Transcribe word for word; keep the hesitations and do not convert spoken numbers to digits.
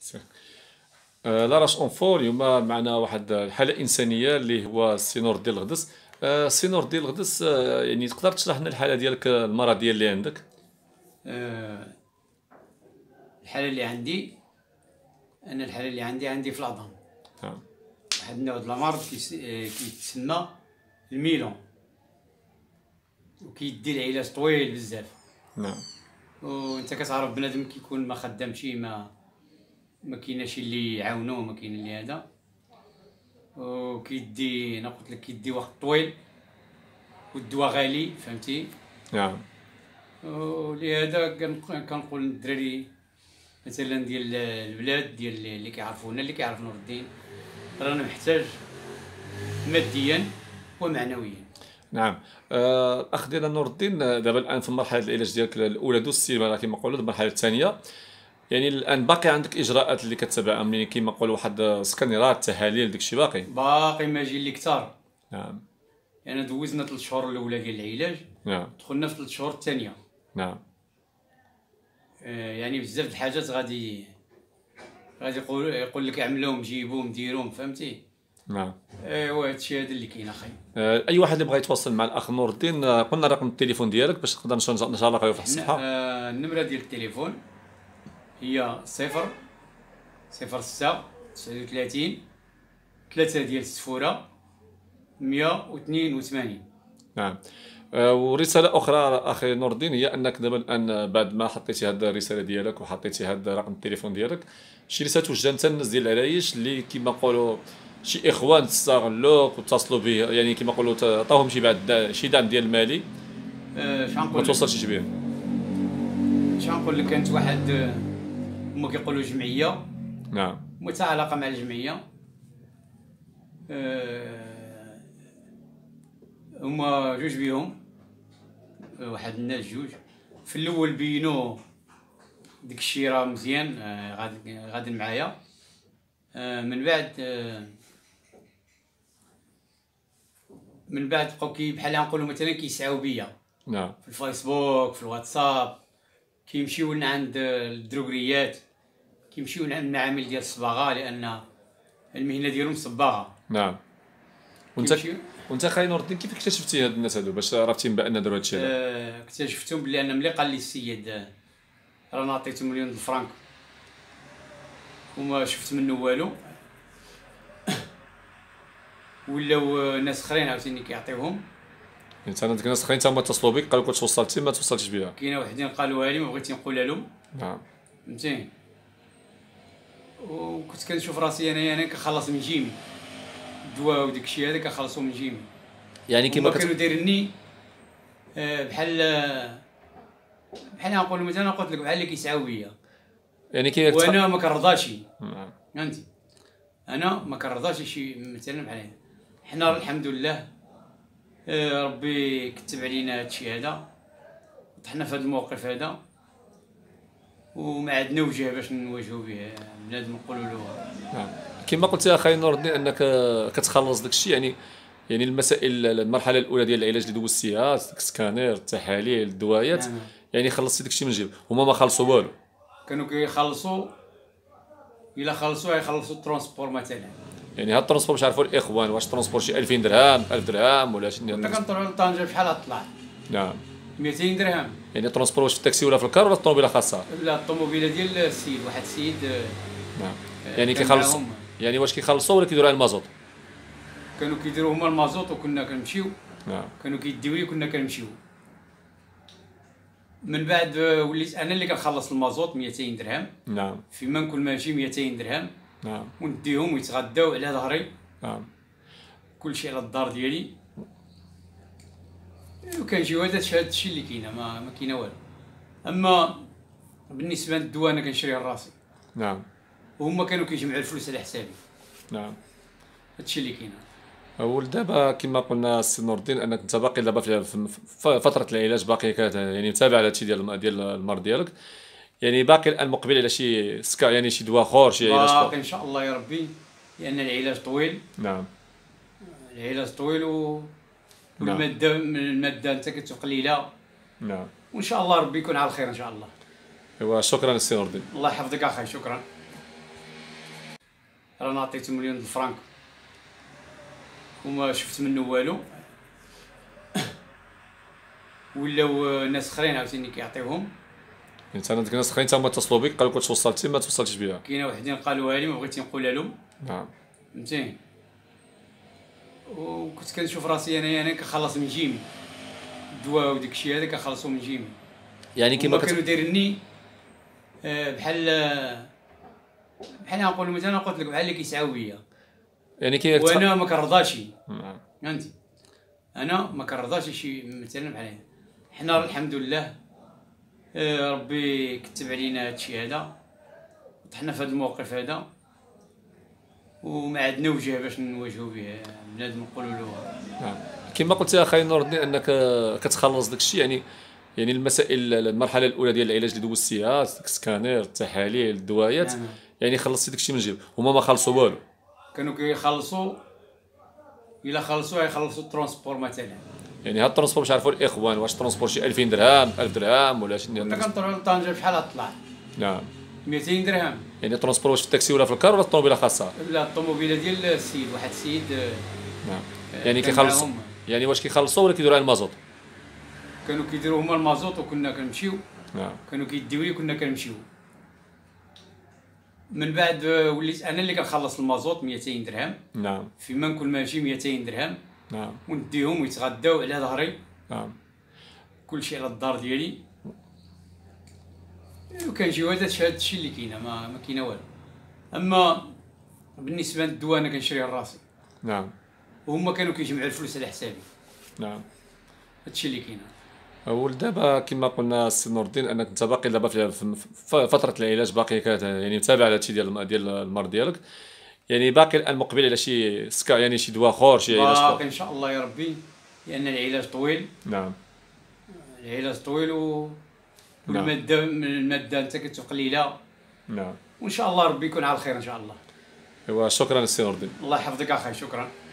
آه، لا راش اونفور اليوم معنا واحد الحاله انسانيه اللي هو السي نور الدين الغدس. آه، السي نور الدين الغدس، آه، يعني تقدر تشرح لنا الحاله ديالك، آه، المرضيه اللي عندك؟ آه، الحالة اللي عندي أنا الحالة اللي عندي عندي في العظام نعم. واحد النوع د المرض كيس- آه، كيتسمى الميلون، وكيدي العلاج طويل بزاف. نعم. وانت كتعرف بنادم كيكون ما خدامش، ما ما كايناش اللي يعاونوه، ما كاين اللي هذا، وكيدي انا قلت لك كيدي وقت طويل، والدواء غالي، فهمتي. نعم. ولهذا كنق- كنقول للدراري مثلا ديال البلاد ديال اللي كيعرفونا، اللي كيعرف نور الدين، رانا محتاج ماديا ومعنويا. نعم. آه، الاخ ديالنا نور الدين، آه، دابا الان في مرحله العلاج ديالك الاولى دوزتي كما نقولوا المرحله الثانيه، يعني الان باقي عندك اجراءات اللي كتبعها، يعني كما نقولوا واحد سكانيرات، تحاليل، داكشي باقي؟ باقي ما جي اللي كثار، نعم. يعني دوزنا ثلاث شهور الاولى ديال العلاج، نعم. دخلنا في ثلاث شهور الثانيه. نعم. آه، يعني بزاف د الحاجات غادي غادي يقول يقول لك اعملوهم جيبوهم ديروهم، فهمتي. نعم. ايوا هادشي هذا اللي كاين اخي. آه، اي واحد اللي بغى يتواصل مع الاخ نور الدين، آه، قلنا رقم التليفون ديالك باش نقدر نشاركه في حنا الصفحه. آه، النمره ديال التليفون هي صفر صفر ستة تسعة وثلاثين ثلاثة ديال السفوره مية واثنين وثمانين. نعم. آه، ورساله اخرى اخي نور الدين، هي انك دابا الان بعد ما حطيتي هذه الرساله ديالك وحطيتي هذا رقم التليفون ديالك، شي رساله توجه انت للناس ديال العرايش اللي كما نقولوا شي اخوان تستغلوك واتصلوا به، يعني كما نقولوا تعطاوهم شي بعد شي دعم ديال المالي آه، شنو ما نقول لك توصلش بهم. شنو نقول لك كانت واحد آه، هما كيقولوا جمعيه، نعم. متى علاقه مع الجمعيه. آه، هما جوج بيهم، آه، واحد الناس جوج في الاول بينوا ديك الشيء راه مزيان، آه، غادي غادي معايا. آه، من بعد آه، من بعد بقاو كي بحال نقولوا مثلا كيسعاو بيا نعم. في الفيسبوك، في الواتساب، كيمشيو لنا عند الدروغريات، كيمشيو عند المعامل ديال الصباغه، لان المهنه ديالهم صباغه. نعم. وانت كيمشيو. وانت خاي نور الدين، كيف اكتشفتي هاد الناس هادو باش عرفتي بان داروا هادشي هذا؟ آه، اكتشفتهم بلي انا ملي قال لي السيد آه، رانا عطيته مليون د الفرنك وما شفت منه والو، ولاو ناس اخرين عاوتاني كيعطيوهم. يعني انا ديك الناس اخرين تا هما اتصلوا بك قالوا لك واش وصلتي ما توصلتيش بها؟ كاينه وحدين قالوها لي ما بغيتي نقولها لهم، نعم. فهمتي. وكنت كنشوف راسي انايا انا كنخلص من جيمي الدواء وداك الشيء هذا كنخلصو من جيمي. يعني كما كما كانوا كت... دايريني آه، بحال آه، بحال نقولوا مثلا قلت لك بحال اللي كيسعاو بيا، يعني كي وانا ما كنرضاش، نعم. فهمتي. انا ما كنرضاش شي مثلا بحال هذا. حنا الحمد لله آه، ربي كتب علينا هادشي هذا، طحنا في هذا الموقف هذا، وما عندنا وجه باش نواجهوا به بنادم نقولوا له. نعم. كما قلت يا اخي نور الدين انك كتخلص داك الشيء، يعني يعني المسائل المرحله الاولى ديال العلاج اللي دوزتيها، السكانير، التحاليل، الدوايات، نعم. يعني خلصتي داك الشيء من جيب، هما ما خلصوا والو. كانوا كيخلصوا، الا خلصوا يخلصوا الترونسبور مثلا. يعني هاد الترونسبور باش عرفوا الاخوان، واش الترونسبور شي ألفين درهم، ألف درهم، ولا شنو؟ كنا كنطلعوا لطنجة بشحال طلع؟ نعم. مئتين درهم. يعني الترونسبور واش في التاكسي ولا في الكار ولا في الطوموبيله خاصه؟ لا الطوموبيله ديال السيد، واحد السيد آه، نعم. آه، يعني كان كيخلصوا، معاهم. يعني واش كيخلصوا ولا كيديروا على المازوط؟ كانوا كيديروا هما المازوط وكنا كنمشيو، نعم. كانوا كيديو لي كنا كنمشيو. من بعد آه، وليت انا اللي كنخلص المازوط مئتين درهم، نعم. فيما نكون ماشي مئتين درهم، نعم. ونديهم ويتغداو على ظهري، نعم. كلشي على الدار ديالي. وكنجيو هذا الشيء اللي كاينه، ما ما كاينه والو. اما بالنسبه للدواء انا كنشريه لراسي، نعم. وهما كانوا كيجمعوا الفلوس على حسابي. نعم. هادشي اللي كاين. ودابا كما قلنا السي نور الدين انك انت باقي دابا في في- في فتره العلاج، باقي كت- يعني متابع على هادشي ديال ديال المرض ديالك، يعني باقي الان مقبل على شي سكا، يعني شي دواء اخر، شي علاج باقي اخر؟ ان شاء الله يا ربي، لان العلاج طويل، نعم. العلاج طويل و نعم. والماده من الماده انت كتبقى قليله، نعم. وان شاء الله ربي يكون على الخير ان شاء الله. ايوا شكرا السي نور الدين. الله يحفظك اخي، شكرا. رانا عطيته مليون الفرنك وما شفت منه والو. ولاو ناس اخرين عاوتاني كيعطيوهم. انت عندك ناس اخرين تما اتصلوا بك قالوا لك واش وصلتي ما توصلتش بها. كاينه وحدين قالوها لي ما بغيتش نقولها لهم. نعم فهمتيني. وكنت كنشوف راسي انا انا كنخلص من جيمي الدواء وديك الشيء هذا كنخلصو من جيمي. يعني كيما كانوا دايريني بحال بحال نقولوا مثلا قلت لك بحال اللي كيسعاو بيا. يعني كي وانا ما كنرضاش. نعم فهمتي. انا ما كنرضاش شي مثلا بحال هذا. حنا الحمد لله ربي كتب علينا هادشي هذا طحنا في هذا الموقف هذا وما عندنا وجه باش نواجهوا به بنادم نقولوا له. نعم كما قلت يا اخي نور الدين انك كتخلص داك الشيء. يعني يعني المسائل المرحله الاولى ديال العلاج اللي دوزتيها السكانير التحاليل الدوايات. نعم. يعني خلصتي داك الشيء من جيب هما ما خلصوا والو. كانوا كيخلصوا الا خلصوا يخلصوا الترونسبور مثلا. يعني هاد الترونسبور باش عرفوا الاخوان واش الترونسبور شي ألفين درهم ألف درهم ولا شنو؟ انت كنطلعوا لطنجه بشحال طلع؟ نعم مئتين درهم. يعني الترونسبور واش في التاكسي ولا في الكار ولا الطوموبيله خاصه؟ لا الطوموبيله ديال السيد واحد السيد. نعم يعني كيخلصوا يعني واش كيخلصوا ولا كيديروا على المازوط؟ كانوا كيديروا هما المازوط وكنا كنمشيو. نعم كانوا كيديو لي وكنا كنمشيو. من بعد وليت انا اللي كنخلص المازوط مئتين درهم. نعم فيما نكون ماشي مئتين درهم. نعم ونديهم ويتغداو على ظهري. نعم كلشي على الدار ديالي. وكنجيو هذا الشيء اللي كاينه ما ما كاينه والو. اما بالنسبه للدواء انا كنشريه لراسي. نعم وهما كانوا كيجمعوا الفلوس على حسابي. نعم هادشي اللي كاين. ودابا كما قلنا السي نور الدين انك انت باقي دابا في في فتره العلاج باقي كت يعني متابع هادشي ديال ديال المرض ديالك. يعني باقي الان مقبل على شي سكا يعني شي دواء اخر شي علاج اخر؟ باقي ان شاء الله يا ربي لان العلاج طويل. نعم العلاج طويل و والماده الماده انت كتبقى قليله. نعم وان شاء الله ربي يكون على الخير ان شاء الله. ايوا شكرا السي نور الدين. الله يحفظك اخي شكرا.